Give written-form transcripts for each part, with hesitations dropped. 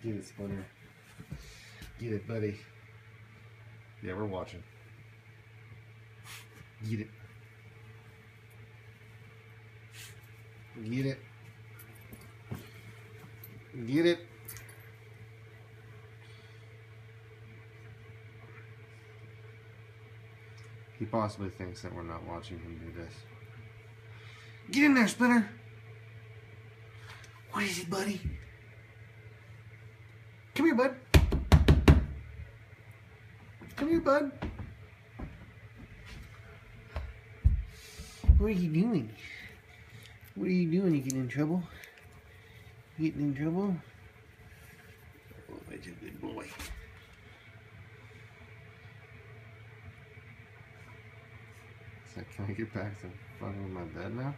Get it, Splinter. Get it, buddy. Yeah, we're watching. Get it. Get it. Get it. He possibly thinks that we're not watching him do this. Get in there, Splinter. What is it, buddy? Come here, bud. Come here, bud. What are you doing? What are you doing? You getting in trouble? You getting in trouble? Oh, that's a good boy. So can I get back to fucking with my bed now?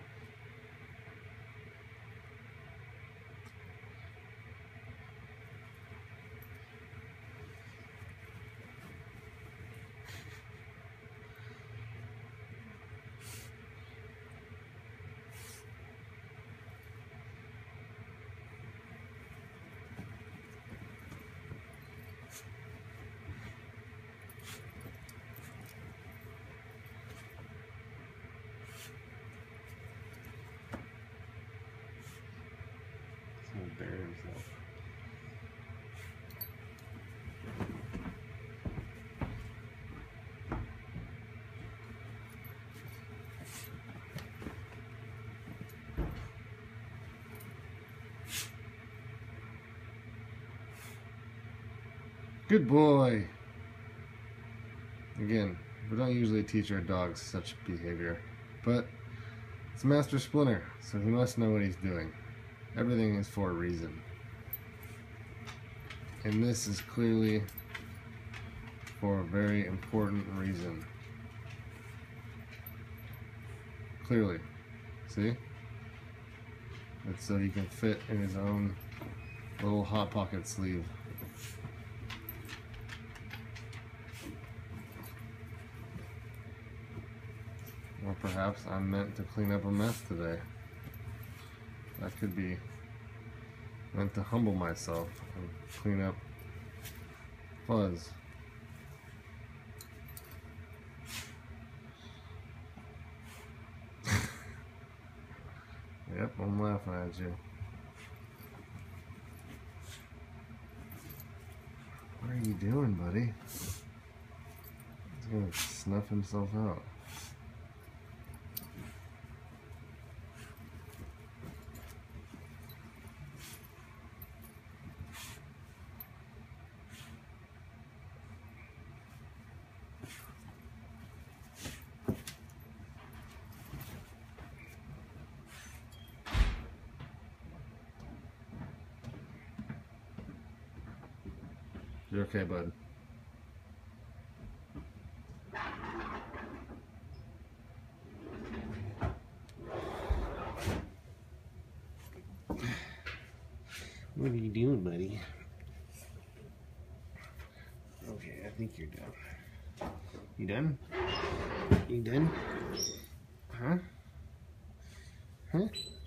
Bury himself. Good boy. Again, we don't usually teach our dogs such behavior, but it's Master Splinter, so he must know what he's doing. Everything is for a reason. And this is clearly for a very important reason. Clearly. See? It's so he can fit in his own little Hot Pocket sleeve. Or perhaps I'm meant to clean up a mess today. That could be meant to humble myself and clean up fuzz. Yep, I'm laughing at you. What are you doing, buddy? He's gonna snuff himself out. You're okay, bud. What are you doing, buddy? Okay, I think you're done. You done? You done? Huh? Huh?